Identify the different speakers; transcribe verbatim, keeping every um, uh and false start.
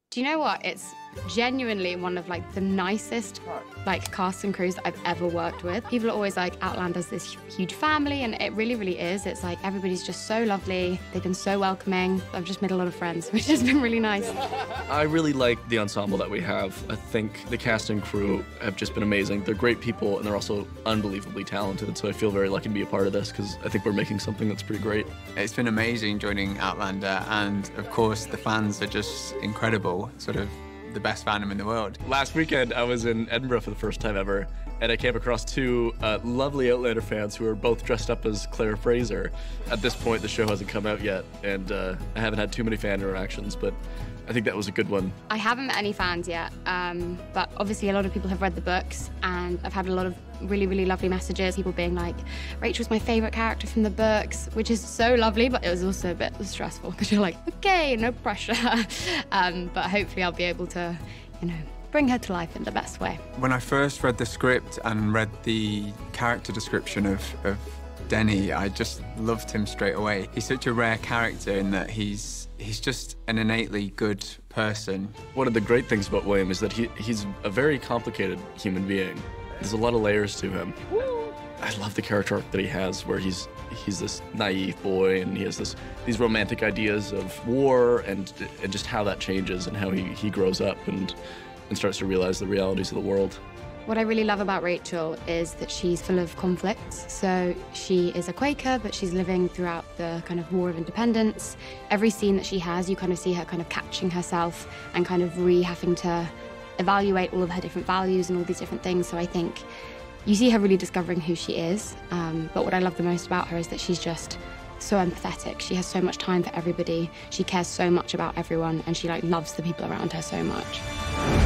Speaker 1: Do you know what? It's genuinely one of like the nicest like cast and crews that I've ever worked with. People are always like, Outlander's this huge family, and it really, really is. It's like everybody's just so lovely. They've been so welcoming. I've just made a lot of friends, which has been really nice.
Speaker 2: I really like the ensemble that we have. I think the cast and crew have just been amazing. They're great people, and they're also unbelievably talented. So I feel very lucky to be a part of this because I think we're making something that's pretty great.
Speaker 3: It's been amazing joining Outlander, and of course the fans are just incredible. Sort of the best fandom in the world.
Speaker 2: Last weekend, I was in Edinburgh for the first time ever, and I came across two uh, lovely Outlander fans who were both dressed up as Claire Fraser. At this point, the show hasn't come out yet, and uh, I haven't had too many fan interactions, but I think that was a good one.
Speaker 1: I haven't met any fans yet, um, but obviously a lot of people have read the books, and I've had a lot of really, really lovely messages. People being like, Rachel's my favourite character from the books, which is so lovely, but it was also a bit stressful because you're like, okay, no pressure. um, but hopefully I'll be able to, you know, bring her to life in the best way.
Speaker 3: When I first read the script and read the character description of, of Denny, I just loved him straight away. He's such a rare character in that he's he's just an innately good person.
Speaker 2: One of the great things about William is that he, he's a very complicated human being. There's a lot of layers to him. I love the character arc that he has, where he's he's this naive boy, and he has this these romantic ideas of war and and just how that changes and how he, he grows up and and starts to realize the realities of the world.
Speaker 1: What I really love about Rachel is that she's full of conflicts. So she is a Quaker, but she's living throughout the kind of War of Independence. Every scene that she has, you kind of see her kind of catching herself and kind of re-having to evaluate all of her different values and all these different things. So I think you see her really discovering who she is. Um, but what I love the most about her is that she's just so empathetic. She has so much time for everybody. She cares so much about everyone, and she like loves the people around her so much.